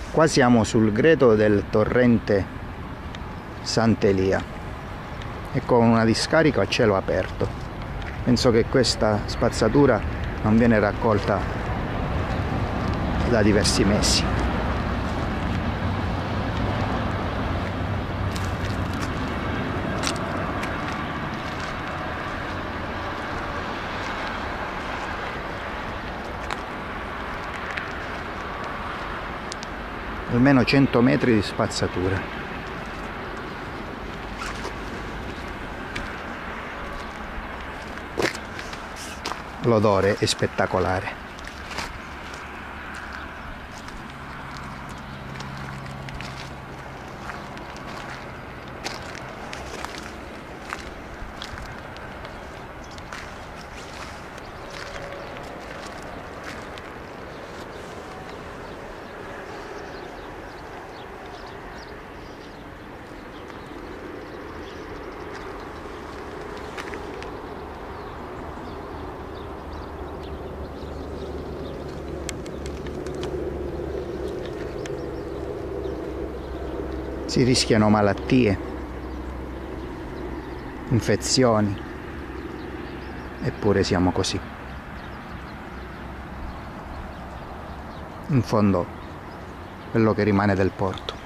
Qua siamo sul greto del torrente Sant'Elia e con una discarica a cielo aperto. Penso che questa spazzatura non viene raccolta da diversi mesi. Almeno 100 metri di spazzatura. L'odore è spettacolare. Si rischiano malattie, infezioni, eppure siamo così. In fondo, quello che rimane del porto.